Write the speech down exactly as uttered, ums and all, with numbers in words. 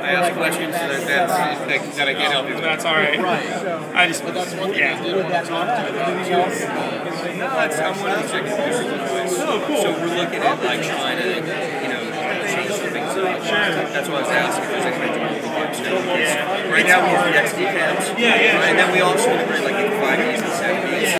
I ask questions that, that, that, that I can't help you with. That's all right. Right. I just, But that's one thing yeah. to do. Would that not anything else? No, it's, I'm one of the executive producers. Oh, cool. So we're looking at like trying to, you know, change some things up. That's why I was asking if there's any way to do the Right now we use the X D cams. Yeah, yeah. And then we also integrate like the five Ds and seven Ds.